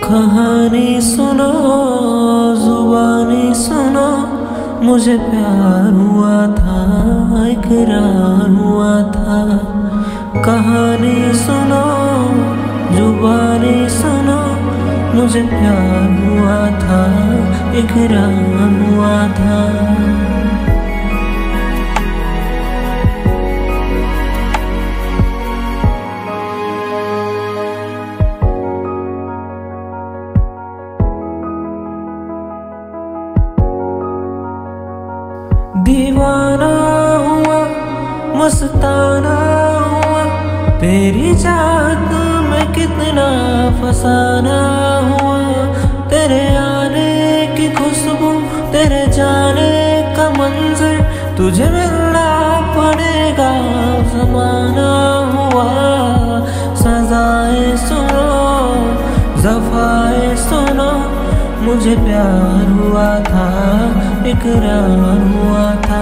कहानी सुनो, जुबानी सुनो, मुझे प्यार हुआ था, इकरार हुआ था। कहानी सुनो, जुबानी सुनो, मुझे प्यार हुआ था, इकरार हुआ था। दीवाना हुआ, मस्ताना हुआ, तेरी चाहत में कितना फसाना हुआ। तेरे आने की खुशबू, तेरे जाने का मंजर, तुझे मिलना पड़ेगा ज़माना हुआ। सजाएं सुनो, ज़फ़ाएं सुनो, मुझे प्यार हुआ था, इकरार हुआ था।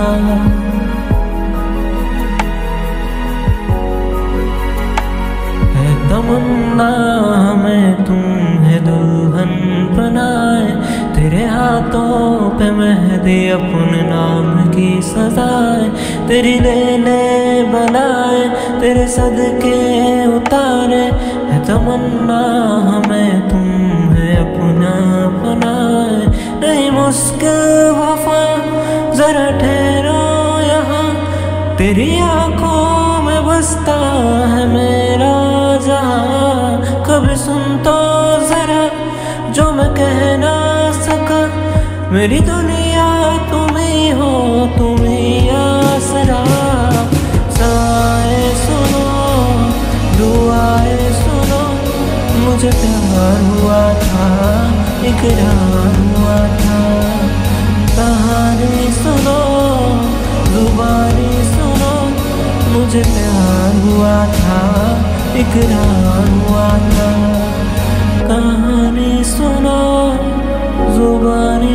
है तमन्ना हमें तुम्हें दुल्हन बनाए, तेरे हाथों पे मेहंदी अपने नाम की सजाए। तेरी लेने बनाए, तेरे सदके उतारे, है तमन्ना हमें तुम्हें अपना बनाए। नहीं मुश्किल वफा, जरा ठहरो यहाँ, तेरी आंखों में बसता है मेरा जहां। कभी सुन तो जरा जो मैं कह ना सका, मेरी दुनिया तुम ही हो, तुम ही आसरा। सआए सुनो, दुआएं सुनो, मुझे प्यार हुआ था, इकरार हुआ था। कहानी सुनो, जुबानी सुनो, मुझे प्यार हुआ था, इकरार हुआ था। कहानी सुनो, जुबानी